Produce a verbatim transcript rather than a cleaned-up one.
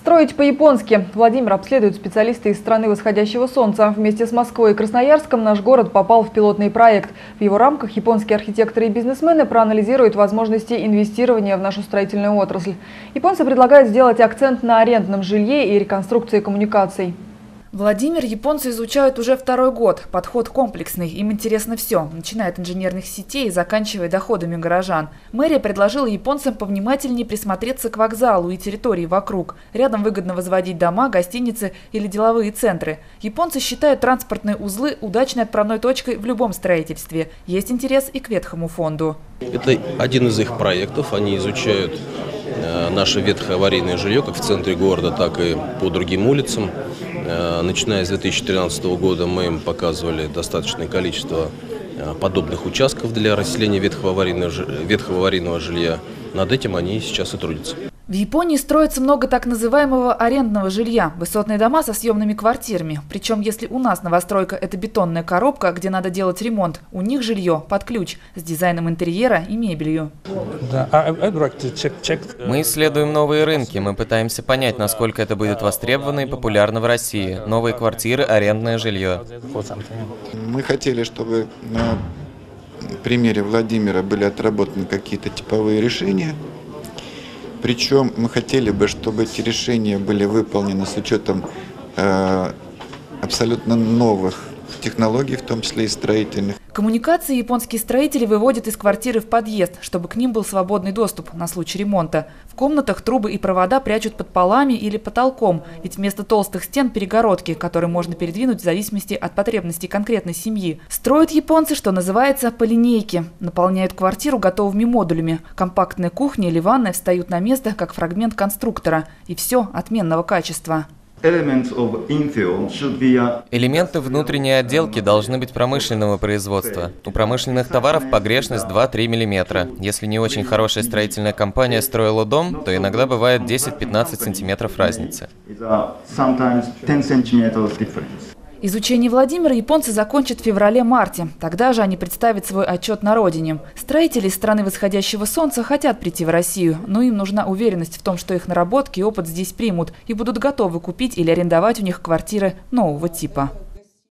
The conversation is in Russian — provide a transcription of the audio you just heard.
Строить по-японски. Владимир обследует специалисты из страны восходящего солнца. Вместе с Москвой и Красноярском наш город попал в пилотный проект. В его рамках японские архитекторы и бизнесмены проанализируют возможности инвестирования в нашу строительную отрасль. Японцы предлагают сделать акцент на арендном жилье и реконструкции коммуникаций. Владимир японцы изучают уже второй год. Подход комплексный, им интересно все, начиная от инженерных сетей и заканчивая доходами горожан. Мэрия предложила японцам повнимательнее присмотреться к вокзалу и территории вокруг. Рядом выгодно возводить дома, гостиницы или деловые центры. Японцы считают транспортные узлы удачной отправной точкой в любом строительстве. Есть интерес и к ветхому фонду. Это один из их проектов. Они изучают наше ветхое аварийное жилье как в центре города, так и по другим улицам. Начиная с две тысячи тринадцатого года мы им показывали достаточное количество подобных участков для расселения ветхого аварийного, ветхого аварийного жилья. Над этим они сейчас и трудятся. В Японии строится много так называемого арендного жилья – высотные дома со съемными квартирами. Причем, если у нас новостройка – это бетонная коробка, где надо делать ремонт, у них жилье под ключ с дизайном интерьера и мебелью. Мы исследуем новые рынки, мы пытаемся понять, насколько это будет востребовано и популярно в России. Новые квартиры, арендное жилье. Мы хотели, чтобы на примере Владимира были отработаны какие-то типовые решения. Причем мы хотели бы, чтобы эти решения были выполнены с учетом э, абсолютно новых технологий, в том числе и строительных. Коммуникации японские строители выводят из квартиры в подъезд, чтобы к ним был свободный доступ на случай ремонта. В комнатах трубы и провода прячут под полами или потолком, ведь вместо толстых стен перегородки, которые можно передвинуть в зависимости от потребностей конкретной семьи. Строят японцы, что называется, по линейке. Наполняют квартиру готовыми модулями. Компактная кухня или ванная встают на место, как фрагмент конструктора. И все отменного качества. Элементы внутренней отделки должны быть промышленного производства. У промышленных товаров погрешность два-три миллиметра. Если не очень хорошая строительная компания строила дом, то иногда бывает десять-пятнадцать сантиметров разницы. Изучение Владимира японцы закончат в феврале-марте. Тогда же они представят свой отчет на родине. Строители из страны восходящего солнца хотят прийти в Россию, но им нужна уверенность в том, что их наработки и опыт здесь примут и будут готовы купить или арендовать у них квартиры нового типа.